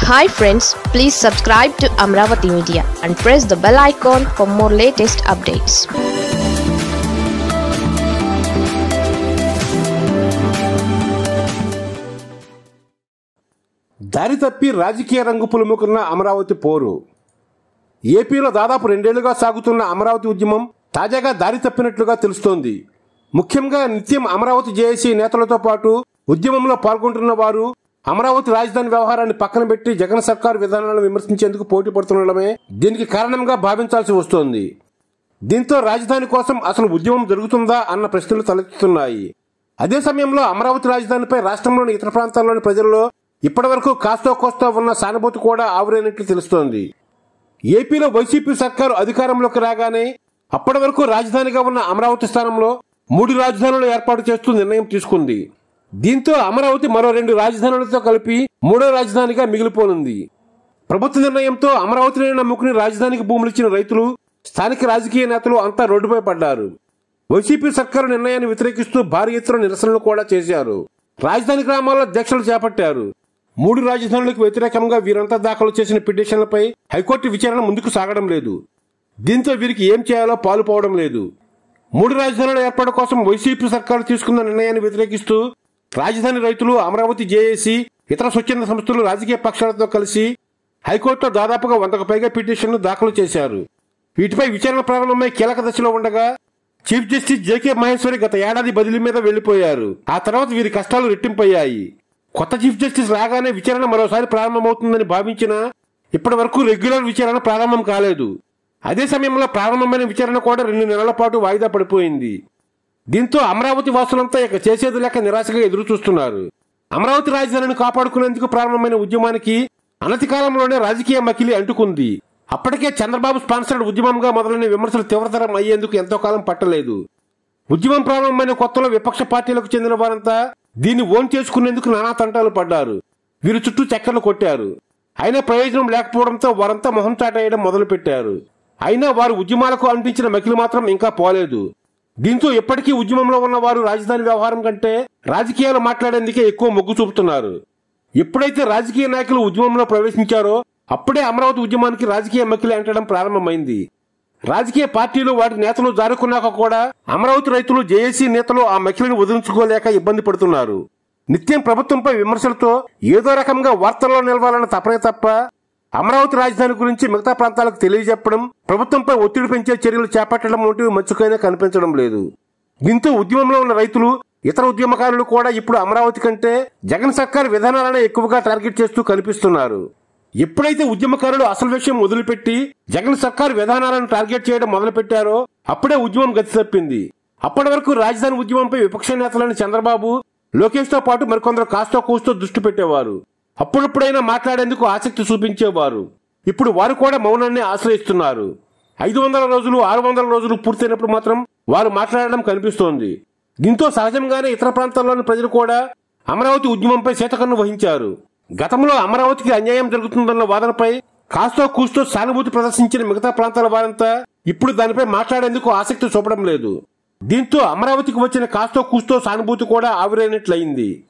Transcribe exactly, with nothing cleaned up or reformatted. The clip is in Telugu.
Hi friends, please subscribe to Amaravathi Media and press the bell icon for more latest updates. దారి తప్పి రాజకీయ రంగు పులుముకున్న అమరావతి పోరు. ఏపీలో దాదాపు రెండేళ్లుగా సాగుతున్న అమరావతి ఉద్యమం తాజాగా దారి తప్పినట్లుగా తెలుస్తోంది. ముఖ్యంగా నిత్యం అమరావతి జేఏసీ నేతలతో పాటు ఉద్యమంలో పాల్గొంటున్న వారు అమరావతి రాజధాని వ్యవహారాన్ని పక్కన పెట్టి జగన్ సర్కార్ విధానాలను విమర్శించేందుకు పోటీ పడుతుండడమే దీనికి కారణంగా భావించాల్సి వస్తోంది. దీంతో రాజధాని కోసం అసలు ఉద్యమం జరుగుతుందా అన్న ప్రశ్నలు తలెత్తుతున్నాయి. అదే సమయంలో అమరావతి రాజధానిపై రాష్ట్రంలోని ఇతర ప్రాంతాల్లోని ప్రజల్లో ఇప్పటి వరకు కాస్తో కోస్తో ఉన్న సానుభూతి కూడా ఆవిరైనట్లు తెలుస్తోంది. ఏపీలో వైసీపీ సర్కారు అధికారంలోకి రాగానే అప్పటి వరకు రాజధానిగా ఉన్న అమరావతి స్థానంలో మూడు రాజధానులు ఏర్పాటు చేస్తూ నిర్ణయం తీసుకుంది. దీంతో అమరావతి మరో రెండు రాజధానులతో కలిపి మూడో రాజధానిగా మిగిలిపోనుంది. ప్రభుత్వ నిర్ణయంతో అమరావతిని నమ్ముకుని రాజధానికి భూములు ఇచ్చిన రైతులు, స్థానిక రాజకీయ నేతలు అంతా రోడ్డుపై పడ్డారు. వైసీపీ సర్కారు నిర్ణయాన్ని వ్యతిరేకిస్తూ భారీ ఎత్తున నిరసనలు కూడా చేశారు. రాజధాని గ్రామాల్లో దీక్షలు చేపట్టారు. మూడు రాజధానులకు వ్యతిరేకంగా వీరంతా దాఖలు చేసిన పిటిషన్లపై హైకోర్టు విచారణ ముందుకు సాగడం లేదు. దీంతో వీరికి ఏం చేయాలో పాలుపోవడం లేదు. మూడు రాజధానుల ఏర్పాటు కోసం వైసీపీ సర్కారు తీసుకున్న నిర్ణయాన్ని వ్యతిరేకిస్తూ రాజధాని రైతులు, అమరావతి జేఏసీ, ఇతర స్వచ్ఛంద సంస్థలు రాజకీయ పక్షాలతో కలిసి హైకోర్టులో దాదాపుగా వందకు పైగా పిటిషన్లు దాఖలు చేశారు. వీటిపై విచారణ ప్రారంభమై కీలక దశలో ఉండగా చీఫ్ జస్టిస్ జేకే మహేశ్వరి గత ఏడాది బదిలీ మీద వెళ్లిపోయారు. ఆ తర్వాత వీరి కష్టాలు రెట్టింపయ్యాయి. కొత్త చీఫ్ జస్టిస్ రాగానే విచారణ మరోసారి ప్రారంభమవుతుందని భావించినా ఇప్పటి వరకు రెగ్యులర్ విచారణ ప్రారంభం కాలేదు. అదే సమయంలో ప్రారంభమైన విచారణ కూడా రెండు నెలల పాటు వాయిదా పడిపోయింది. దీంతో అమరావతి వాసులంతా ఇక చేసేది లేక నిరాశగా ఎదురు చూస్తున్నారు. అమరావతి రాజధానిని కాపాడుకునేందుకు ప్రారంభమైన ఉద్యమానికి అనతి కాలంలోనే రాజకీయ మకిలి అంటుకుంది. అప్పటికే చంద్రబాబు స్పాన్సర్డ్ ఉద్యమంగా మొదలైన విమర్శలు తీవ్రతరం అయ్యేందుకు ఎంతో కాలం పట్టలేదు. ఉద్యమం ప్రారంభమైన కొత్తలో విపక్ష పార్టీలకు చెందిన వారంతా దీన్ని ఓన్ చేసుకునేందుకు నానా తంటాలు పడ్డారు. వీరి చుట్టూ చక్కర్లు కొట్టారు. అయినా ప్రయోజనం లేకపోవడంతో వారంతా మొహం చాటేయడం మొదలు పెట్టారు. అయినా వారు ఉద్యమాలకు అందించిన మకిలి మాత్రం ఇంకా పోలేదు. దీంతో ఇప్పటికీ ఉద్యమంలో ఉన్న వారు రాజధాని వ్యవహారం కంటే రాజకీయాలు మాట్లాడేందుకే ఎక్కువ మొగ్గు చూపుతున్నారు. ఎప్పుడైతే రాజకీయ నాయకులు ఉద్యమంలో ప్రవేశించారో అప్పుడే అమరావతి ఉద్యమానికి రాజకీయ మకిలి అంటడం ప్రారంభమైంది. రాజకీయ పార్టీలు వాటి నేతలు జారుకున్నాక కూడా అమరావతి రైతులు, జేఏసీ నేతలు ఆ మకిలిని వదిలించుకోలేక ఇబ్బంది పడుతున్నారు. నిత్యం ప్రభుత్వంపై విమర్శలతో ఏదో రకంగా వార్తల్లో నిలవాలన్న తపనే తప్ప అమరావతి రాజధాని గురించి మిగతా ప్రాంతాలకు తెలియజెప్పడం, ప్రభుత్వంపై ఒత్తిడి పెంచే చర్యలు చేపట్టడం వంటివి మచ్చుకైనా కనిపించడం లేదు. దీంతో ఉద్యమంలో ఉన్న రైతులు, ఇతర ఉద్యమకారులు కూడా ఇప్పుడు అమరావతి కంటే జగన్ సర్కార్ విధానాలనే ఎక్కువగా టార్గెట్ చేస్తూ కనిపిస్తున్నారు. ఎప్పుడైతే ఉద్యమకారులు అసలు విషయం వదిలిపెట్టి జగన్ సర్కార్ విధానాలను టార్గెట్ చేయడం మొదలుపెట్టారో అప్పుడే ఉద్యమం గతి తప్పింది. అప్పటి వరకు రాజధాని ఉద్యమంపై విపక్ష నేతలైన చంద్రబాబు, లోకేష్ తో పాటు మరికొందరు కాస్తో కూస్తో దృష్టి పెట్టేవారు. అప్పుడప్పుడైనా మాట్లాడేందుకు ఆసక్తి చూపించేవారు. ఇప్పుడు వారు కూడా మౌనాన్ని ఆశ్రయిస్తున్నారు. ఐదు వందల రోజులు ఆరు వందల రోజులు పూర్తయినప్పుడు మాత్రం వారు మాట్లాడడం కనిపిస్తోంది. దీంతో సహజంగానే ఇతర ప్రాంతాల్లోని ప్రజలు కూడా అమరావతి ఉద్యమంపై శేతకన్ను వహించారు. గతంలో అమరావతికి అన్యాయం జరుగుతుందన్న వాదనపై కాస్తో కూస్తో సానుభూతి ప్రదర్శించిన మిగతా ప్రాంతాల వారంతా ఇప్పుడు దానిపై మాట్లాడేందుకు ఆసక్తి చూపడం లేదు. దీంతో అమరావతికి వచ్చిన కాస్తో కూస్తో సానుభూతి కూడా ఆవిరైనట్లయింది.